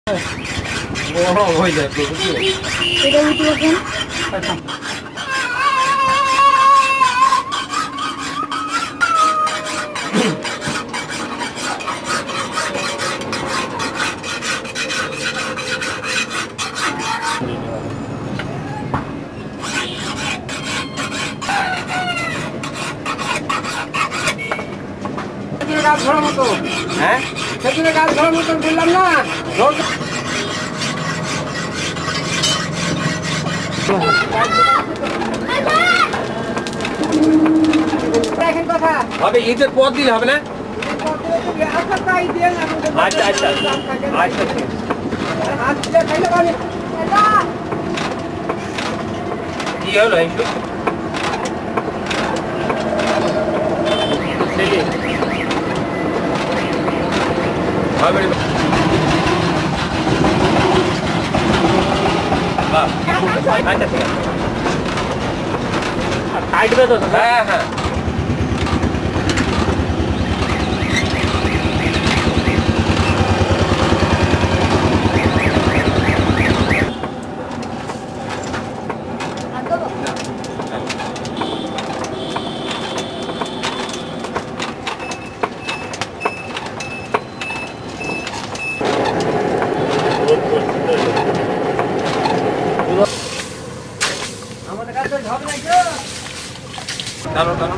হয়ে যায় এটা উঠে গাছ ধরার মতো। হ্যাঁ সেখানে গাছ ধরার মতো বললাম না। দেখেন কথা হবে, ঈদের পর দিলে হবে না? আচ্ছা আচ্ছা আচ্ছা কি হলো একটু হবে আচ্ছা ঠিক আছে কাটবে তো? হ্যাঁ হ্যাঁ আমাদের কাছে হবে না কেউ। টানো টানো।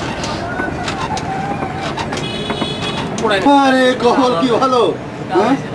আরে কমল কি ভালো? হ্যাঁ